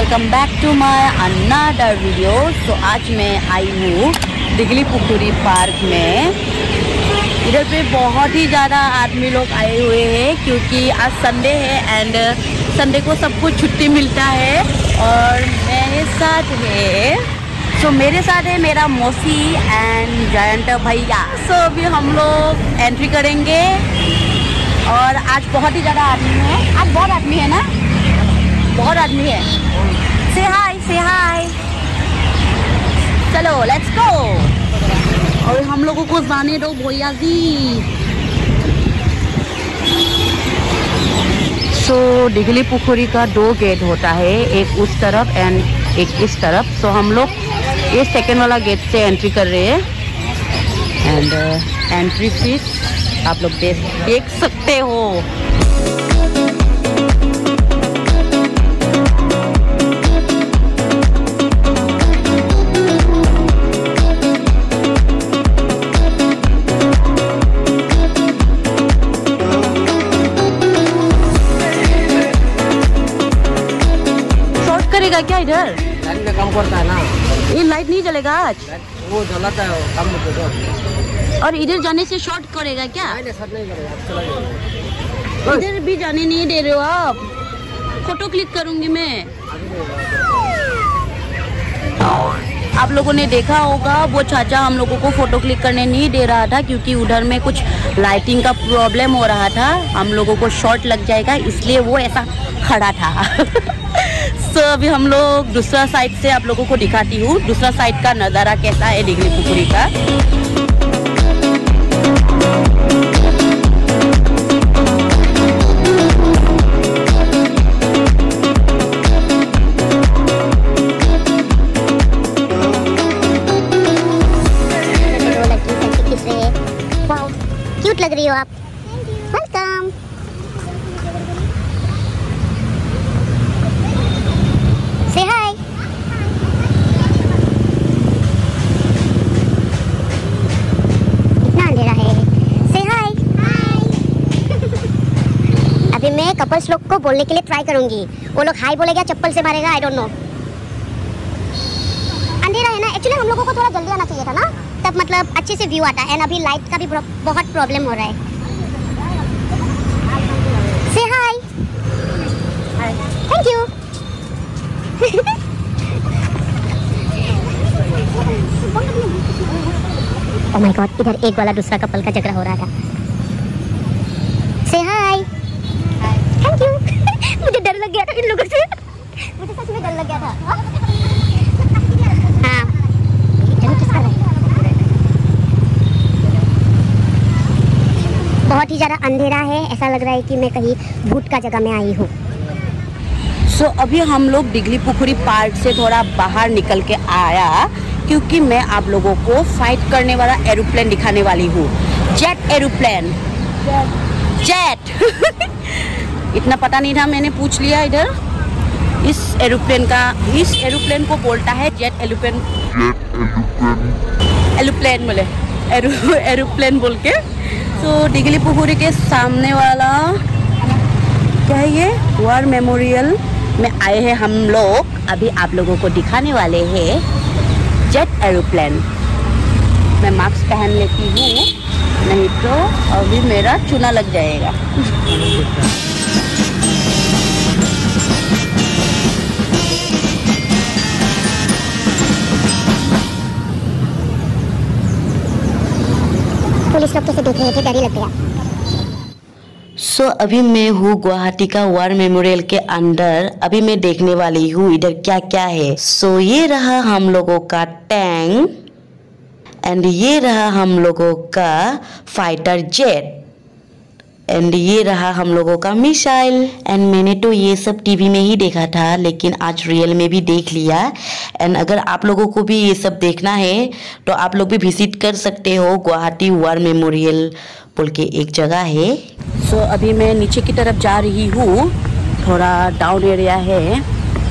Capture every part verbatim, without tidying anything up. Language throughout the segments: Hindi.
Welcome back to my another video. So आज मैं आई हूँ दिगली पुखुरी पार्क में। इधर पे बहुत ही ज़्यादा आदमी लोग आए हुए हैं क्योंकि आज संडे है एंड संडे को सबको छुट्टी मिलता है। और मेरे साथ है सो so, मेरे साथ है मेरा मौसी एंड जयंत भैया। सो so, अभी हम लोग एंट्री करेंगे और आज बहुत ही ज़्यादा आदमी है। आज बहुत आदमी है ना, बहुत आदमी है। से हाय से हाय, चलो लेट्स गो। और हम लोगों को जाने दो भैया जी। सो so, दिगली पुखुरी का दो गेट होता है, एक उस तरफ एंड एक इस तरफ। सो so, हम लोग ये सेकेंड वाला गेट से एंट्री कर रहे हैं एंड एंट्री फीस आप लोग देख देख सकते हो। शॉर्ट करेगा क्या इधर? लाइट में काम करता है ना। ये लाइट नहीं जलेगा आज? वो जलाता है काम में। और इधर जाने से शॉर्ट करेगा क्या? नहीं शॉर्ट नहीं करेगा, चला जाएगा। इधर भी जाने नहीं दे रहे हो आप। फोटो क्लिक करूंगी मैं। आप लोगों ने देखा होगा वो चाचा हम लोगों को फोटो क्लिक करने नहीं दे रहा था क्योंकि उधर में कुछ लाइटिंग का प्रॉब्लम हो रहा था। हम लोगों को शॉर्ट लग जाएगा इसलिए वो ऐसा खड़ा था। सो so, अभी हम लोग दूसरा साइड से आप लोगों को दिखाती हूँ दूसरा साइड का नज़ारा कैसा है दिगली पुखुरी का। क्यूट लग रही हो आप। वेलकम। से हाय। इतना अंधेरा है। से हाय। अभी मैं कपल्स लोग को बोलने के लिए ट्राई करूंगी। वो लोग हाय बोलेगा चप्पल से मारेगा, आई डोंट नो। अंधेरा है ना, एक्चुअली हम लोगों को थोड़ा जल्दी आना चाहिए था ना, तब मतलब अच्छे से व्यू आता है। एंड अभी लाइट का भी बहुत प्रॉब्लम हो रहा है। से hi. Thank you. Oh my god, इधर एक वाला दूसरा कपल का झगड़ा हो रहा था। से हाय। Thank you. मुझे डर लग गया था इन लोगों से, मुझे सच में डर लग गया था। हाँ बहुत ही ज़्यादा अंधेरा है, ऐसा लग रहा है कि मैं कहीं भूत का जगह में आई हूँ। सो so, अभी हम लोग दिगली पुखुरी पार्क से थोड़ा बाहर निकल के आया क्योंकि मैं आप लोगों को फाइट करने वाला एरोप्लेन दिखाने वाली हूँ। Jet aeroplane, jet. इतना पता नहीं था, मैंने पूछ लिया इधर। इस एरोप्लेन का इस एरोप्लेन को बोलता है जेट एरोप्लेन। एरोप्लेन बोले एरो एरोप्लेन बोल के। तो दिगली पुखुरी के सामने वाला क्या है, ये वार मेमोरियल में आए हैं हम लोग। अभी आप लोगों को दिखाने वाले हैं जेट एरोप्लेन। मैं मास्क पहन लेती हूँ, नहीं तो अभी मेरा चूना लग जाएगा। पुलिस लोग कैसे देख रहे थे, डर ही लग गया। सो so, अभी मैं हूँ गुवाहाटी का वार मेमोरियल के अंदर। अभी मैं देखने वाली हूँ इधर क्या क्या है। सो so, ये रहा हम लोगों का टैंक एंड ये रहा हम लोगों का फाइटर जेट एंड ये रहा हम लोगों का मिसाइल। एंड मैंने तो ये सब टीवी में ही देखा था लेकिन आज रियल में भी देख लिया। एंड अगर आप लोगों को भी ये सब देखना है तो आप लोग भी विजिट कर सकते हो। गुवाहाटी वार मेमोरियल बोल के एक जगह है। सो so, अभी मैं नीचे की तरफ जा रही हूँ, थोड़ा डाउन एरिया है।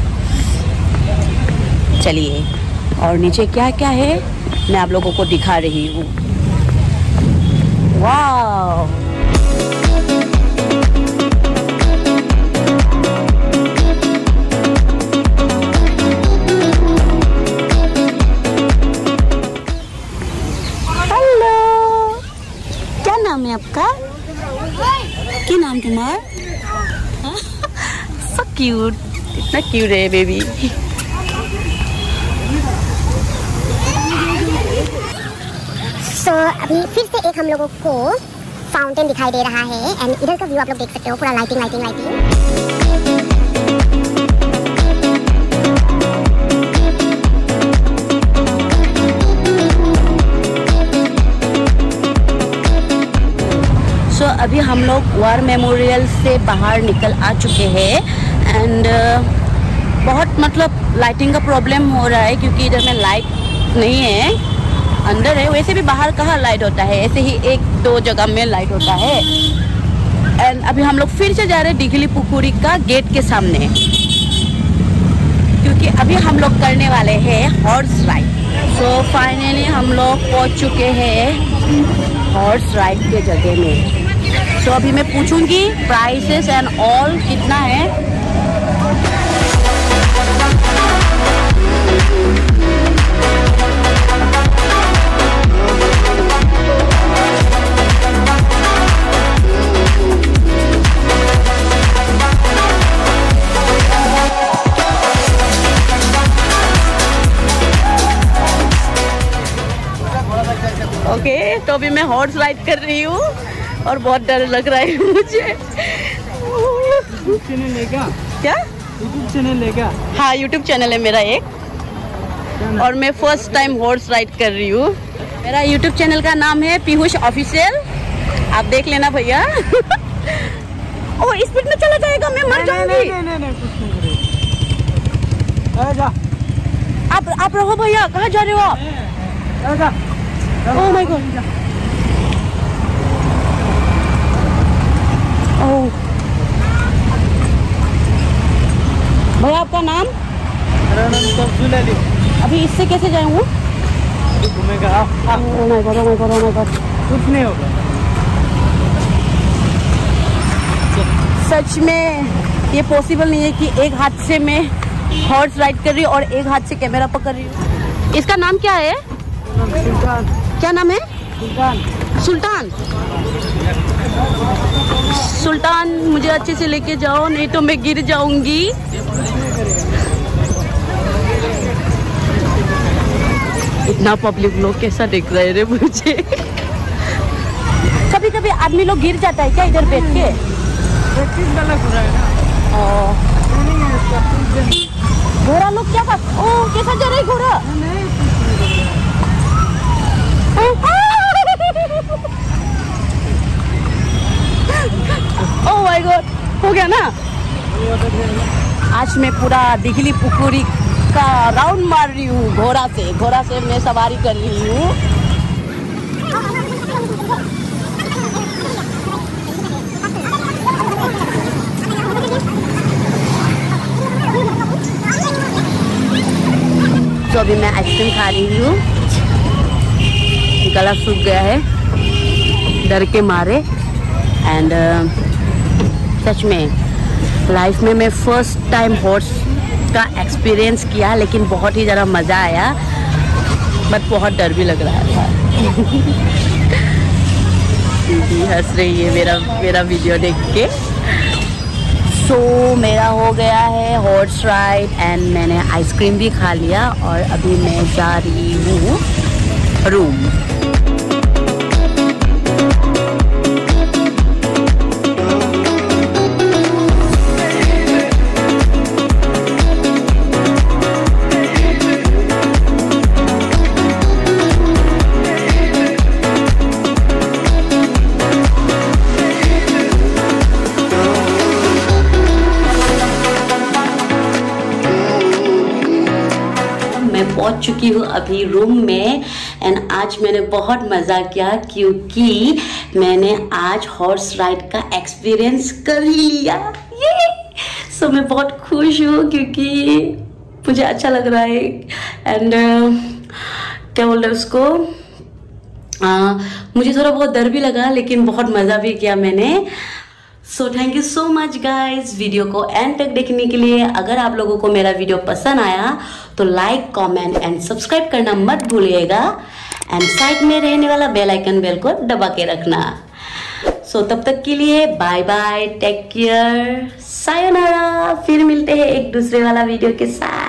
चलिए, और नीचे क्या क्या है मैं आप लोगों को दिखा रही हूँ। वाह, नाम है आपका? क्या नाम तुम्हारा? सो क्यूट, इतना क्यूट है बेबी। सो so, अभी फिर से एक हम लोगों को फाउंटेन दिखाई दे रहा है एंड इधर का व्यू आप लोग देख सकते हो, पूरा lighting lighting lighting. So so, अभी हम लोग वार मेमोरियल से बाहर निकल आ चुके हैं एंड uh, बहुत मतलब लाइटिंग का प्रॉब्लम हो रहा है क्योंकि इधर में लाइट नहीं है, अंदर है। वैसे भी बाहर कहाँ लाइट होता है, ऐसे ही एक दो जगह में लाइट होता है। एंड अभी हम लोग फिर से जा रहे हैं दिघली पुखुरी का गेट के सामने, क्योंकि अभी हम लोग करने वाले हैं हॉर्स राइड। सो फाइनली हम लोग पहुँच चुके हैं हॉर्स राइड के जगह में। सो so, अभी मैं पूछूंगी प्राइसेस एंड ऑल कितना है। ओके okay, तो अभी मैं हॉर्स राइड कर रही हूँ और बहुत डर लग रहा है मुझे। यूट्यूब चैनल है क्या? क्या यूट्यूब चैनल है क्या? हाँ, यूट्यूब चैनल है मेरा एक, और मैं फर्स्ट टाइम हॉर्स राइड कर रही हूँ। मेरा यूट्यूब चैनल का नाम है पीयूष ऑफिशियल, आप देख लेना भैया। ओ स्पीड में चला जाएगा, मैं मर जाऊंगी। नहीं नहीं नहीं कुछ नहीं करेगा। जा आप आप रहो भैया, कहाँ जा रहे हो आप? जा ओह माय गॉड। ओह भैया आपका नाम? मेरा नाम तब्सुल अली। अभी इससे कैसे जाऊँ? घूमेगा आप। Oh my god, oh my god, oh my god. कुछ नहीं होगा। सच में ये पॉसिबल नहीं है कि एक हाथ से मैं हॉर्स राइड कर रही हूँ और एक हाथ से कैमरा पकड़ रही हूँ। इसका नाम क्या है? सुल्तान। क्या नाम है? सुल्तान। सुल्तान। सुल्तान मुझे अच्छे से लेके जाओ, नहीं तो मैं गिर जाऊंगी। इतना पब्लिक लोग कैसा देख रहे रे मुझे। कभी कभी आदमी लोग गिर जाता है क्या इधर बैठ के? प्रैक्टिस गलत हो रहा है ना। घोड़ा लोग क्या बात? ओ कैसा जा रहा है घोड़ा? ओह माय गॉड, हो गया ना। आज मैं पूरा दिघली पुखुरी का राउंड मार रही हूँ घोड़ा से। घोड़ा से मैं सवारी कर रही हूँ। तो अभी मैं आइसक्रीम खा रही हूँ, गला सूख गया है डर के मारे। एंड uh, सच में लाइफ में मैं फर्स्ट टाइम हॉर्स का एक्सपीरियंस किया, लेकिन बहुत ही ज़्यादा मज़ा आया, बट बहुत डर भी लग रहा था। दीदी हंस रही है मेरा मेरा वीडियो देख के। सो so, मेरा हो गया है हॉर्स राइड एंड मैंने आइसक्रीम भी खा लिया और अभी मैं जा रही हूँ रूम। पहुंच चुकी हूँ अभी रूम में एंड आज मैंने बहुत मज़ा किया क्योंकि मैंने आज हॉर्स राइड का एक्सपीरियंस कर ही लिया। ये सो so, मैं बहुत खुश हूँ क्योंकि मुझे अच्छा लग रहा है एंड uh, क्या बोल रहे उसको uh, मुझे थोड़ा बहुत डर भी लगा लेकिन बहुत मज़ा भी किया मैंने। So thank you so much guys video को एंड तक देखने के लिए। अगर आप लोगों को मेरा वीडियो पसंद आया तो लाइक कमेंट एंड सब्सक्राइब करना मत भूलिएगा एंड साइड में रहने वाला बेल आइकन बेल को दबा के रखना। सो तब तक के लिए बाय बाय, टेक केयर, सायोनारा। फिर मिलते हैं एक दूसरे वाला वीडियो के साथ।